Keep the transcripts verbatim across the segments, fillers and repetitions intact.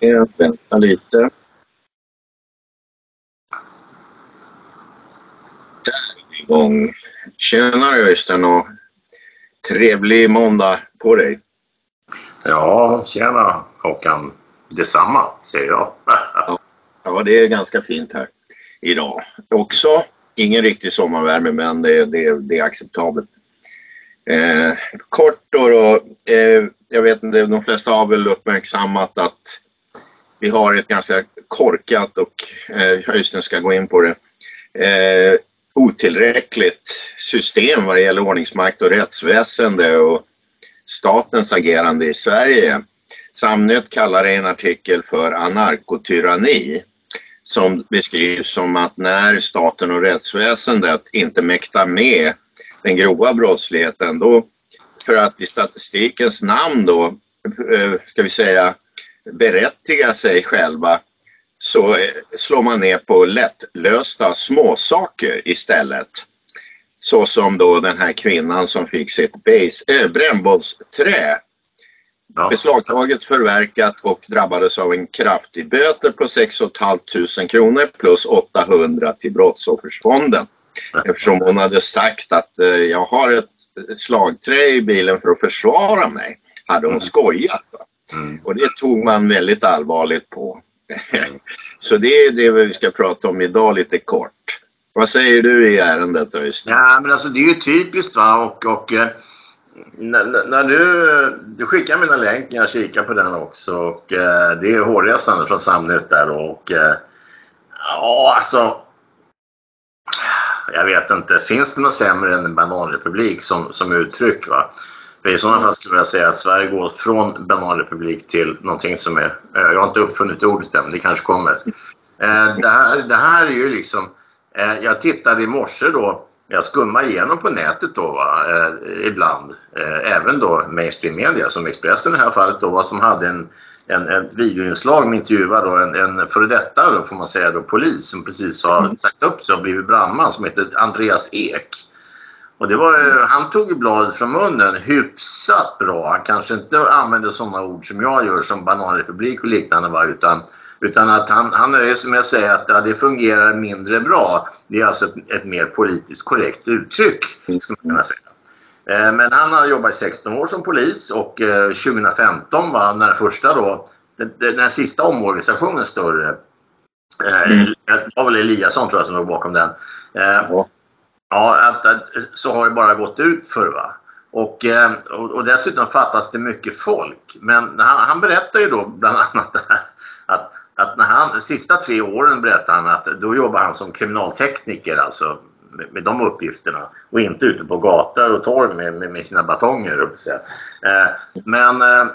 Jag väntar lite. Där är vi igång. Tjena Öystein och trevlig måndag på dig. Ja, tjena Håkan. Detsamma, säger jag. ja, ja, det är ganska fint här idag. Också ingen riktig sommarvärme, men det, det, det är acceptabelt. Eh, kort då, då eh, jag vet inte, de flesta har väl uppmärksammat att vi har ett ganska korkat och eh, Öystein ska gå in på det eh, otillräckligt system vad det gäller ordningsmakt och rättsväsende och statens agerande i Sverige. Samnytt kallar det i en artikel för anarkotyranni, som beskrivs som att när staten och rättsväsendet inte mäktar med den grova brottsligheten, då för att i statistikens namn då ska vi säga berättiga sig själva, så slår man ner på lättlösta småsaker istället. Så som då den här kvinnan som fick sitt base, äh, brännbollsträ ja. beslagtaget, förverkat och drabbades av en kraftig böter på sex tusen femhundra kronor plus åttahundra till Brottsoffersfonden. Eftersom hon hade sagt att eh, jag har ett slagträ i bilen för att försvara mig, hade hon skojat. Va? Mm. Och det tog man väldigt allvarligt på. Så det är det vi ska prata om idag lite kort. Vad säger du i ärendet, Öystein? Ja, men alltså det är ju typiskt, va? Och, och när, när du, du skickar mina länk, jag kikar på den också. Och eh, det är hårresande från Samnytt där. Och eh, ja, alltså jag vet inte, finns det något sämre än en bananrepublik som, som uttryck, va? För i sådana fall skulle jag säga att Sverige går från bananrepublik till någonting som är, jag har inte uppfunnit ordet än, men det kanske kommer. Eh, det, här, det här är ju liksom, eh, jag tittade i morse då, jag skummar igenom på nätet då, va, eh, ibland, eh, även då mainstream media som Expressen i det här fallet då, va, som hade en, en, en videoinslag med intervjuar då, en, en före detta då, får man säga då, polis som precis har sagt upp sig och blivit brandman, som heter Andreas Ek. Och det var, han tog ju bladet från munnen hyfsat bra. Han kanske inte använde sådana ord som jag gör som bananrepublik och liknande, va, utan, utan att han, han är som jag säger att ja, det fungerar mindre bra. Det är alltså ett, ett mer politiskt korrekt uttryck, ska man kunna säga. Eh, men han har jobbat i sexton år som polis och eh, tjugohundrafemton var när första då, den, den sista omorganisationen större. Eh, mm. Det var väl Eliasson tror jag som låg bakom den. Eh, ja. Ja, att, att, så har det bara gått ut för, va. Och, och, och dessutom fattas det mycket folk. Men han, han berättar ju då bland annat det här, att, att när han, de sista tre åren berättar han att då jobbar han som kriminaltekniker, alltså med, med de uppgifterna. Och inte ute på gator och torg med, med, med sina batonger. Eh, men eh,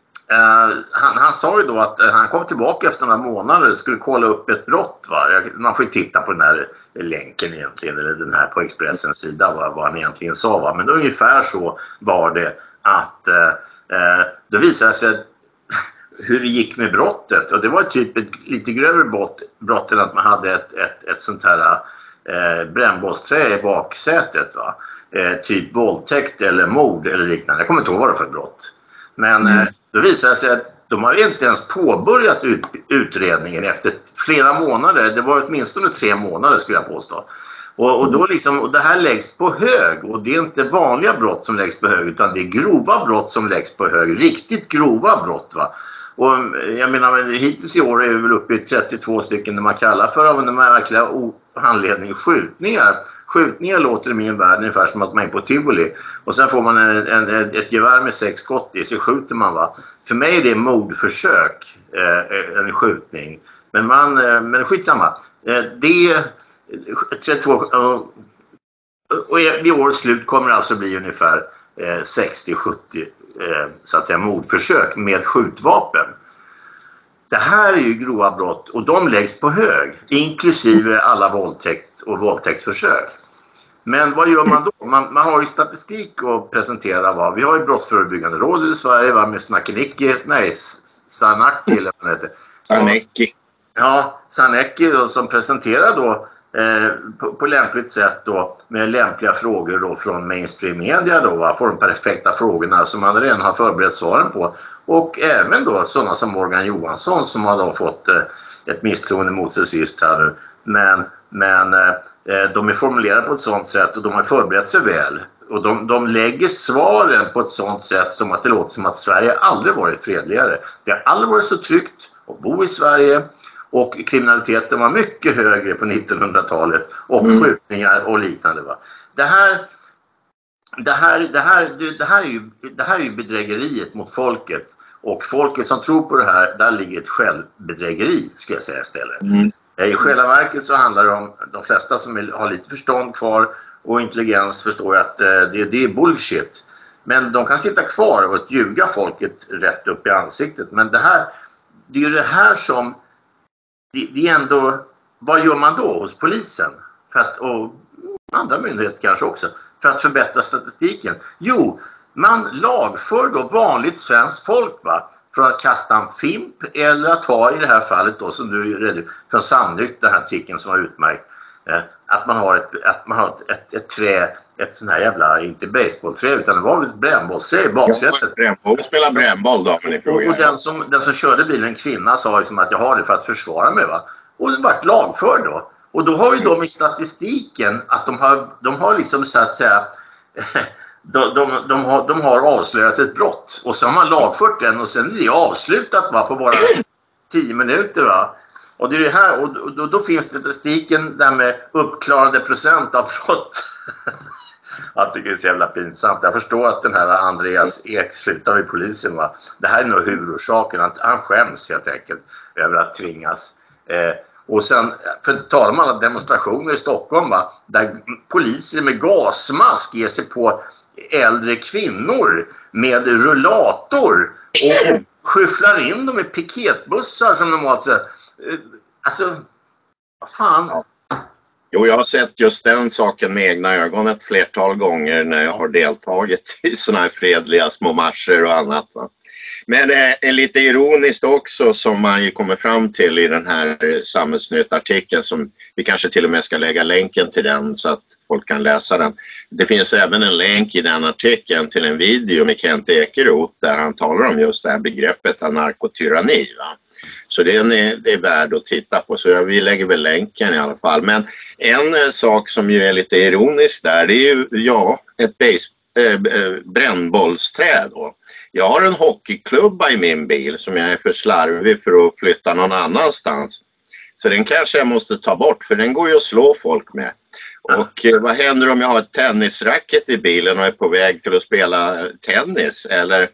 han, han sa ju då att han kom tillbaka efter några månader och skulle kolla upp ett brott, va. Man får ju titta på den här länken egentligen, eller den här på Expressens sida, vad, vad han egentligen sa, va. Men ungefär så var det att eh, då visade sig hur det gick med brottet, och det var typ ett lite grövre brott, brott än att man hade ett, ett, ett sånt här eh, brännbollsträ i baksätet, va. Eh, typ våldtäkt eller mord eller liknande, jag kommer inte ihåg vad det för brott. Men mm. eh, då visade det sig att de har inte ens påbörjat ut, utredningen efter flera månader. Det var åtminstone tre månader skulle jag påstå. Och, och, då liksom, och det här läggs på hög. Och det är inte vanliga brott som läggs på hög, utan det är grova brott som läggs på hög. Riktigt grova brott, va. Och jag menar, hittills i år är vi väl uppe i trettiotvå stycken när man kallar för av en verkliga anledning skjutningar. Skjutningar låter i min värld ungefär som att man är på Tivoli. Och sen får man en, en, ett gevär med sex skott i, så skjuter man, va. För mig är det mordförsök, eh, en skjutning. Men man, eh, men skitsamma. Eh, det trettiotvå, eh, och vid årets slut kommer det alltså bli ungefär eh, sextio sjuttio eh, så att säga mordförsök med skjutvapen. Det här är ju grova brott och de läggs på hög, inklusive alla våldtäkt och våldtäktsförsök. Men vad gör man då? Man, man har ju statistik att presentera, va. Vi har ju brottsförebyggande råd i Sverige, va, med Snackenicki, nej, Sanaki eller vad det heter. Saneki. Ja, Saneki då, som presenterar då eh, på, på lämpligt sätt då, med lämpliga frågor då från mainstream media då, va? Får de perfekta frågorna som man redan har förberett svaren på. Och även då sådana som Morgan Johansson som har då fått eh, ett misstroende mot sig sist här nu. Men, men eh, de är formulerade på ett sådant sätt och de har förberett sig väl. Och de, de lägger svaren på ett sådant sätt som att det låter som att Sverige aldrig varit fredligare. Det har aldrig varit så tryggt att bo i Sverige och kriminaliteten var mycket högre på nittonhundratalet och mm. skjutningar och liknande. Va? Det här, det här, det här, det här är ju, det här är ju bedrägeriet mot folket. Och folket som tror på det här, där ligger ett självbedrägeri ska jag säga istället. Mm. I själva verket så handlar det om de flesta som vill ha lite förstånd kvar och intelligens förstår att det, det är bullshit. Men de kan sitta kvar och ljuga folket rätt upp i ansiktet. Men det här, det är ju det här som, det, det är ändå, vad gör man då hos polisen? För att, och andra myndigheter kanske också, för att förbättra statistiken. Jo, man lagför då vanligt svenskt folk va? För att kasta en fimp eller att ha i det här fallet då som du är redo för Sandlykt, den här artikeln som var utmärkt. Eh, att man har ett, att man har ett, ett, ett trä, ett sån här jävla, inte baseballträ utan det var väl ett brännbollsträ i baksätet. Ja, och spela brännboll då, men i frågan. Och, och den, som, den som körde bilen, en kvinna, sa liksom att jag har det för att försvara mig va. Och det var lagför då. Och då har ju de i statistiken att de har, de har liksom så att säga De, de, de, har, de har avslöjat ett brott och så har man lagfört den och sen är det avslutat va, på bara tio minuter va. Och det är det här och då, då finns statistiken där med uppklarade procent av brott. Jag tycker det är så jävla pinsamt. Jag förstår att den här Andreas Ek slutar vid polisen va. Det här är nog huvudorsaken att han skäms helt enkelt över att tvingas. Eh, och sen, för talar man om demonstrationer i Stockholm va, där poliser med gasmask ger sig på äldre kvinnor med rullator och skyfflar in dem i piketbussar som de har. Alltså, vad fan? Ja. Jo, jag har sett just den saken med egna ögon ett flertal gånger när jag har deltagit i såna här fredliga små marscher och annat. Va? Men det är lite ironiskt också som man ju kommer fram till i den här Samhällsnytt-artikeln som vi kanske till och med ska lägga länken till den så att folk kan läsa den. Det finns även en länk i den artikeln till en video med Kent Ekeroth där han talar om just det här begreppet anarkotyranni. Va? Så det är, det är värd att titta på så vi lägger väl länken i alla fall. Men en sak som ju är lite ironisk där det är ju ja, ett base, äh, brännbollsträd då. Jag har en hockeyklubba i min bil som jag är för slarvig för att flytta någon annanstans. Så den kanske jag måste ta bort för den går ju att slå folk med. Och eh, vad händer om jag har ett tennisracket i bilen och är på väg till att spela tennis? Eller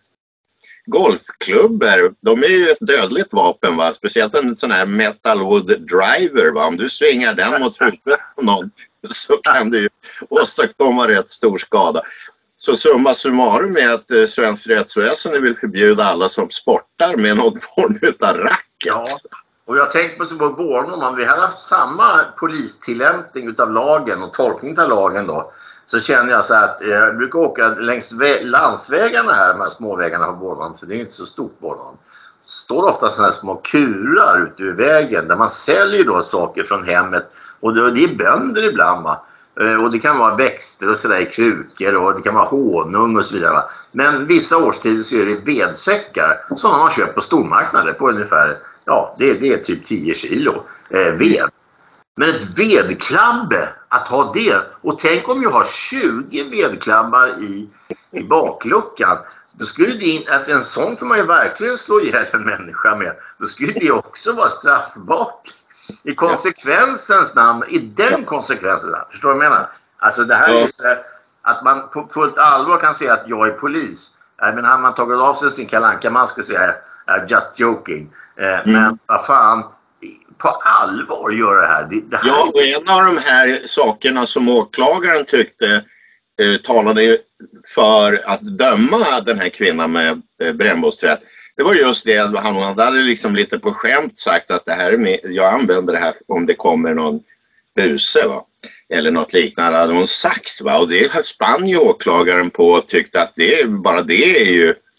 golfklubbor, de är ju ett dödligt vapen va? Speciellt en sån här metalwood driver va? Om du svingar den mot huvudet på någon så kan du ju åstadkomma rätt stor skada. Så summa summarum är att eh, svensk rättsväsen vill förbjuda alla som sportar med någon form av racket. Ja, och jag tänkte på så på Bornholm, om vi hade haft samma polistillämpning utav lagen och tolkning av lagen då, så känner jag så att eh, jag brukar åka längs landsvägarna här, de här småvägarna på Bornholm, för det är inte så stort Bornholm. Står ofta sådana här små kurar ute ur vägen där man säljer då saker från hemmet och det, det är bönder ibland va. Och det kan vara växter och sådär i krukor och det kan vara honung och så vidare. Men vissa årstider så är det vedsäckar som man har köpt på stormarknader på ungefär, ja det, det är typ tio kilo eh, ved. Men ett vedklabbe, att ha det, och tänk om jag har tjugo vedklabbar i, i bakluckan. Då skulle det, alltså en sån får man ju verkligen slå ihjäl en människa med. Då skulle det också vara straffbart. I konsekvensens namn, i den konsekvensen, förstår du vad jag menar? Alltså det här är så här, att man på fullt allvar kan säga att jag är polis. Men har man tagit av sig sin kalanka-mask och säger I'm just joking. Mm. Men vad fan, på allvar gör det här. Det, det här ja, och en av de här sakerna som åklagaren tyckte eh, talade för att döma den här kvinnan med eh, brännbollsträd. Det var just det, han hade liksom lite på skämt sagt att det här är med, jag använder det här om det kommer någon buse va? Eller något liknande hade hon sagt va? Och det spann ju åklagaren på och tyckte att det, bara det är ju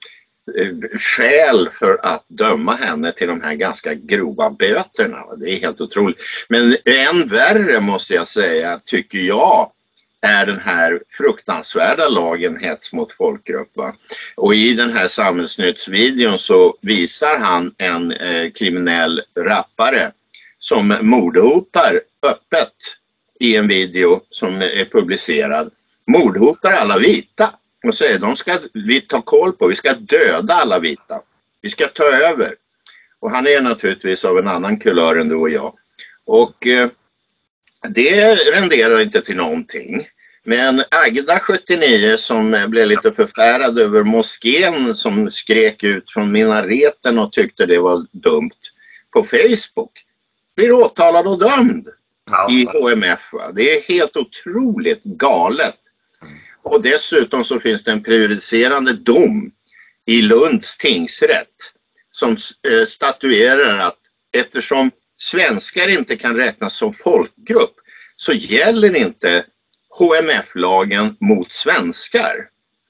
skäl för att döma henne till de här ganska grova böterna. Det är helt otroligt. Men än värre måste jag säga, tycker jag, är den här fruktansvärda lagen hets mot folkgrupp. Va? Och i den här Samhällsnytts-videon så visar han en eh, kriminell rappare som mordhotar öppet i en video som är publicerad. Mordhotar alla vita och säger de ska vi ta koll på, vi ska döda alla vita. Vi ska ta över. Och han är naturligtvis av en annan kulör än du och jag. Och eh, det renderar inte till någonting. Men Agda sjuttionio som blev lite förfärad över moskén som skrek ut från minareten och tyckte det var dumt på Facebook blir åtalad och dömd ja. i H M F. Va? Det är helt otroligt galet. Och dessutom så finns det en prejudicerande dom i Lunds tingsrätt som eh, statuerar att eftersom svenskar inte kan räknas som folkgrupp så gäller inte H M F-lagen mot svenskar.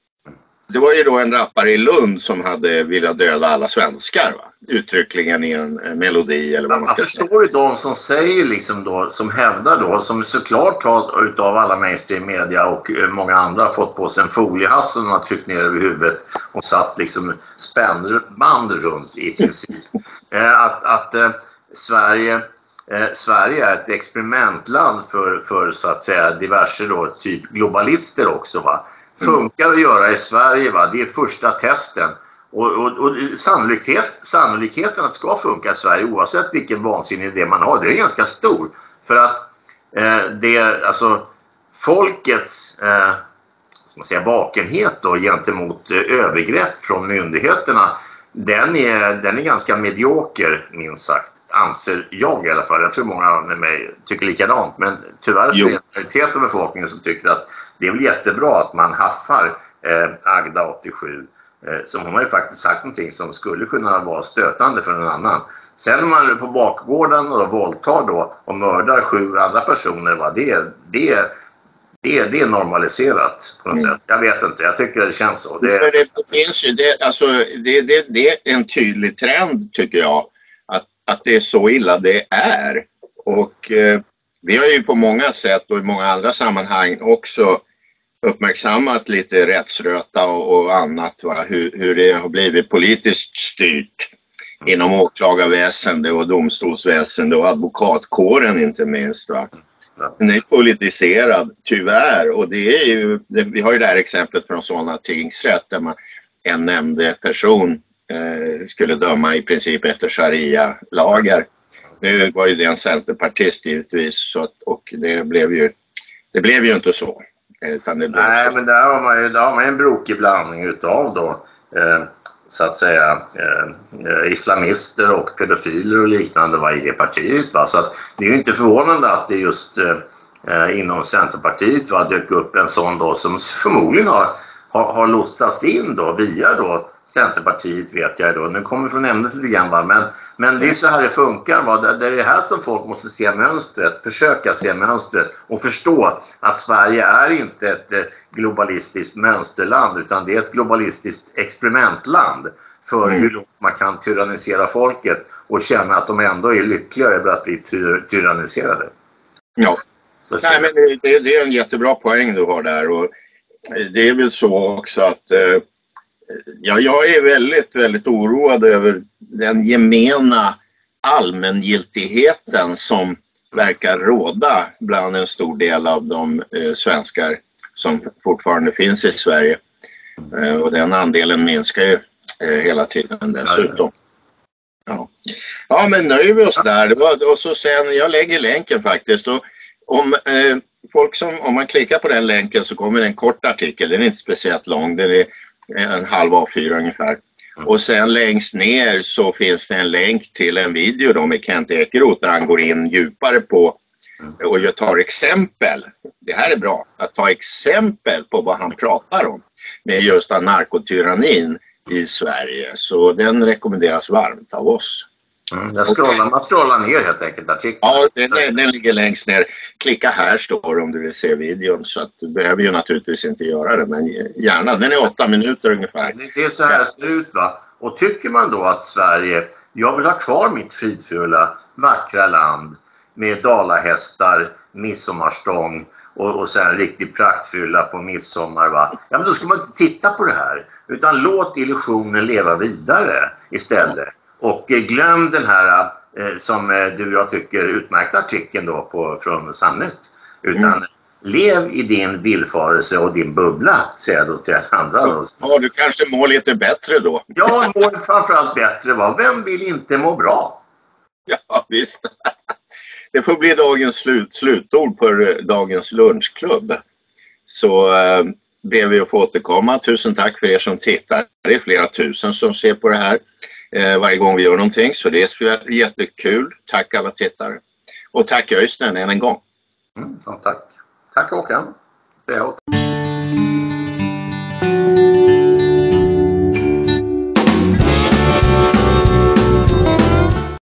Det var ju då en rappare i Lund som hade velat döda alla svenskar, va? Uttryckligen i en melodi eller vad man ska säga. Jag förstår ju de som säger liksom då, som hävdar då, som såklart har utav alla mainstream media och många andra fått på sig en foliehatt som de har tryckt ner över huvudet och satt liksom spännband runt i princip. att att eh, Sverige Eh, Sverige är ett experimentland för, för så att säga diverse då, typ globalister också va. Funkar att göra i Sverige va, det är första testen och, och, och sannolikhet, sannolikheten att det ska funka i Sverige oavsett vilken vansinnig idé man har, det är ganska stor för att eh, det alltså folkets eh, ska man säga, vakenhet då gentemot eh, övergrepp från myndigheterna den är, den är ganska medioker minst sagt. Anser jag i alla fall. Jag tror många med mig tycker likadant. Men tyvärr så är det en majoritet av befolkningen som tycker att det är väl jättebra att man haffar eh, Agda åttiosju. Eh, som hon har ju faktiskt sagt någonting som skulle kunna vara stötande för en annan. Sen när man är på bakgården och våldtar då och mördar sju andra personer, va, det, det, det, det är normaliserat på något mm. sätt. Jag vet inte, jag tycker det känns så. Det, det finns ju, det, alltså, det, det, det är en tydlig trend tycker jag. Att det är så illa det är. Och eh, vi har ju på många sätt och i många andra sammanhang också uppmärksammat lite rättsröta och, och annat. Va? Hur, hur det har blivit politiskt styrt inom åklagarväsende och domstolsväsende och advokatkåren inte minst. Va? Den är politiserad tyvärr och det är ju, det, vi har ju det här exemplet från sådana tingsrätt där man, en nämnde person skulle döma i princip efter sharia-lagar. Nu var ju det en centerpartist givetvis så att, och det blev ju det blev ju inte så. Utan det blev Nej så. Men där har man ju, där har man en brokig blandning utav då eh, så att säga eh, islamister och pedofiler och liknande var i det partiet va? Så att det är ju inte förvånande att det just eh, inom Centerpartiet va, dök upp en sån då som förmodligen har har, har lotsats in då via då Centerpartiet vet jag då. Nu kommer från ämnet lite grann va? Men, men det är så här det funkar va? Det, det är det här som folk måste se mönstret, försöka se mönstret och förstå att Sverige är inte ett eh, globalistiskt mönsterland utan det är ett globalistiskt experimentland för mm. hur man kan tyrannisera folket och känna att de ändå är lyckliga över att bli ty- tyranniserade. Ja, så nej men det, det är en jättebra poäng du har där och det är väl så också att eh, ja, jag är väldigt, väldigt oroad över den gemena allmängiltigheten som verkar råda bland en stor del av de eh, svenskar som fortfarande finns i Sverige. Eh, och den andelen minskar ju eh, hela tiden dessutom. Ja, ja men nöjer vi oss där. Det var, och så sen, jag lägger länken faktiskt och om... Eh, folk som, om man klickar på den länken så kommer en kort artikel, den är inte speciellt lång, den är en halv A fyra ungefär. Mm. Och sen längst ner så finns det en länk till en video då med Kent Ekeroth där han går in djupare på mm. och jag tar exempel. Det här är bra, att ta exempel på vad han pratar om med just narkotyrannin i Sverige. Så den rekommenderas varmt av oss. Mm, jag scrollar, man scrollar ner helt enkelt artikeln. Ja, den, den ligger längst ner. Klicka här står om du vill se videon, så att du behöver ju naturligtvis inte göra det, men gärna. Den är åtta minuter ungefär. Det är så här det ser ut, va? Och tycker man då att Sverige, jag vill ha kvar mitt fridfulla, vackra land med dalahästar, midsommarstång och, och sen riktigt praktfylla på midsommar, va? Ja, men då ska man inte titta på det här, utan låt illusionen leva vidare istället. Och eh, glöm den här eh, som eh, du och jag tycker utmärkta artikeln då på, från Samnet. Utan mm. lev i din villfarelse och din bubbla, säger jag då till andra. Då. Ja, du kanske mår lite bättre då. Ja, mår framförallt bättre, va? Vem vill inte må bra? Ja, visst. Det får bli dagens slut, slutord på dagens lunchklubb. Så eh, ber vi att få återkomma. Tusen tack för er som tittar. Det är flera tusen som ser på det här eh, varje gång vi gör någonting. Så det är jättekul. Tack alla tittare. Och tack Öystein än en gång. Mm, ja, tack. Tack Håkan. Det är åt.